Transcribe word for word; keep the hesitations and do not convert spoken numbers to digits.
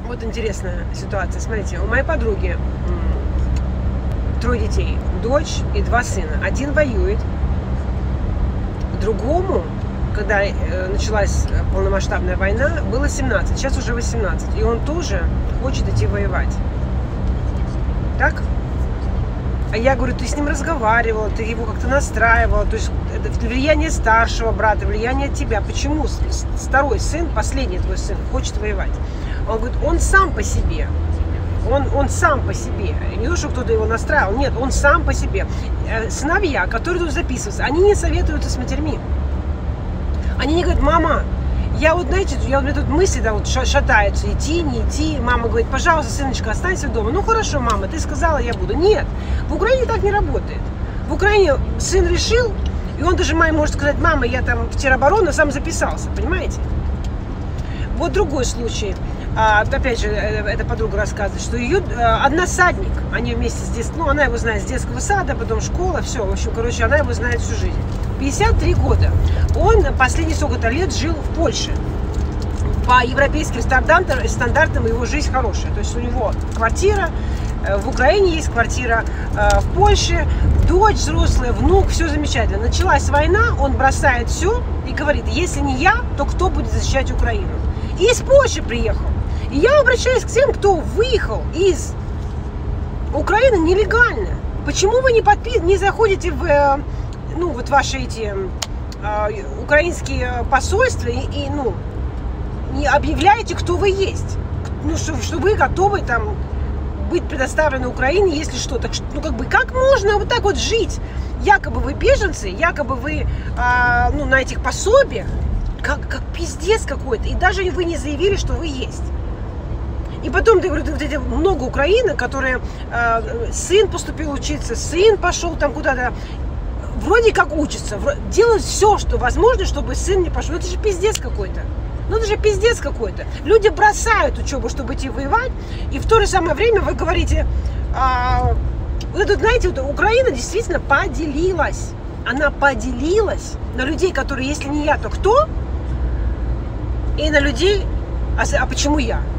Вот интересная ситуация. Смотрите, у моей подруги трое детей, дочь и два сына. Один воюет, другому, когда началась полномасштабная война, было семнадцать, сейчас уже восемнадцать. И он тоже хочет идти воевать. Так? А я говорю, ты с ним разговаривала, ты его как-то настраивала. То есть это влияние старшего брата, влияние от тебя. Почему второй сын, последний твой сын, хочет воевать? Он говорит, он сам по себе. Он, он сам по себе. Не то, что кто-то его настраивал. Нет, он сам по себе. Сыновья, которые тут записываются, они не советуются с матерьми. Они не говорят, мама, я вот, знаете, я, у меня тут мысли да, вот шатаются, идти, не идти. Мама говорит, пожалуйста, сыночка, останься дома. Ну хорошо, мама, ты сказала, я буду. Нет, в Украине так не работает. В Украине сын решил, и он даже маме может сказать, мама, я там в тероборону сам записался, понимаете? Вот другой случай. А, опять же, эта подруга рассказывает, что ее односадник, они вместе с детского, ну, она его знает с детского сада, потом школа, все, в общем, короче, она его знает всю жизнь. пятьдесят три года. Он последние сколько-то лет жил в Польше. По европейским стандартам, стандартам его жизнь хорошая. То есть у него квартира, в Украине есть квартира, в Польше, дочь взрослая, внук, все замечательно. Началась война, он бросает все и говорит, если не я, то кто будет защищать Украину? И из Польши приехал. И я обращаюсь к тем, кто выехал из Украины нелегально. Почему вы не, подпи... не заходите в ну, вот ваши эти э, украинские посольства и, и ну, не объявляете, кто вы есть? Ну, что, что вы готовы там быть предоставлены Украине, если что. Так, ну, как бы, как можно вот так вот жить? Якобы вы беженцы, якобы вы э, ну, на этих пособиях. Как, как пиздец какой-то. И даже вы не заявили, что вы есть. И потом, ты говоришь, вот эти много украинок, которые э, сын поступил учиться, сын пошел там куда-то, вроде как учатся, делают все, что возможно, чтобы сын не пошел. Это же пиздец какой-то. Ну это же пиздец какой-то. Люди бросают учебу, чтобы идти воевать, и в то же самое время вы говорите, э, вот это, знаете, вот Украина действительно поделилась. Она поделилась на людей, которые, если не я, то кто? И на людей, а, а почему я?